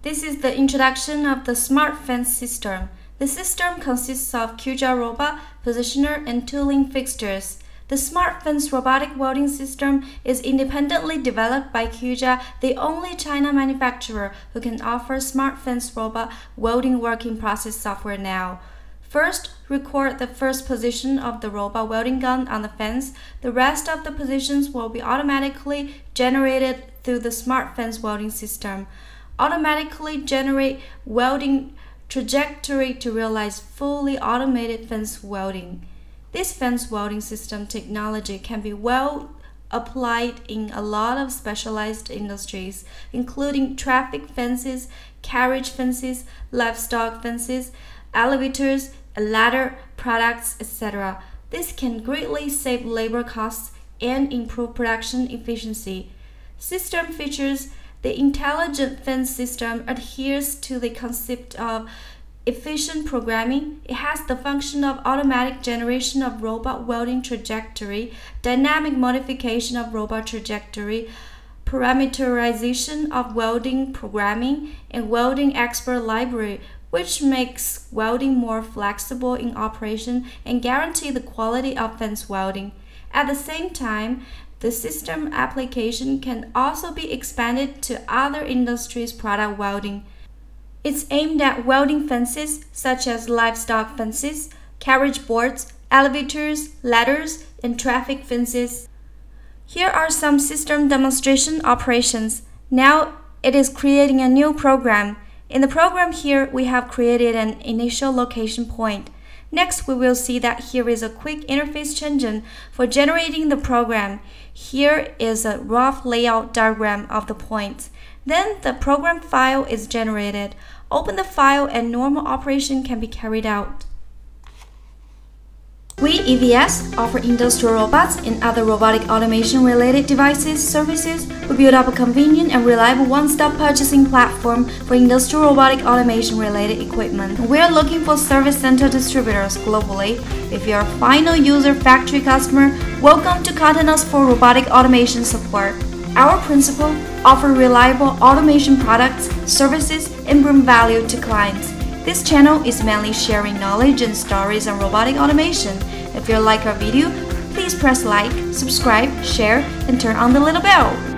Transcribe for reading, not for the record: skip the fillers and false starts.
This is the introduction of the smart fence system. The system consists of QJAR robot, positioner, and tooling fixtures. The smart fence robotic welding system is independently developed by QJAR, the only China manufacturer who can offer smart fence robot welding working process software now. First, record the first position of the robot welding gun on the fence. The rest of the positions will be automatically generated through the smart fence welding system. Automatically generate welding trajectory to realize fully automated fence welding. This fence welding system technology can be well applied in a lot of specialized industries, including traffic fences, carriage fences, livestock fences, elevators, ladder products, etc. This can greatly save labor costs and improve production efficiency. System features: the intelligent fence system adheres to the concept of efficient programming. It has the function of automatic generation of robot welding trajectory, dynamic modification of robot trajectory, parameterization of welding programming, and welding expert library, which makes welding more flexible in operation and guarantee the quality of fence welding. At the same time, the system application can also be expanded to other industries' product welding. It's aimed at welding fences such as livestock fences, carriage boards, elevators, ladders, and traffic fences. Here are some system demonstration operations. Now it is creating a new program. In the program here, we have created an initial location point. Next, we will see that here is a quick interface engine for generating the program. Here is a rough layout diagram of the points. Then the program file is generated. Open the file and normal operation can be carried out. We EVS offer industrial robots and other robotic automation related devices, services. We build up a convenient and reliable one-stop purchasing platform for industrial robotic automation related equipment. We are looking for service center distributors globally. If you are a final user factory customer, welcome to contact us for robotic automation support. Our principle: offer reliable automation products, services, and bring value to clients. This channel is mainly sharing knowledge and stories on robotic automation. If you like our video, please press like, subscribe, share, and turn on the little bell.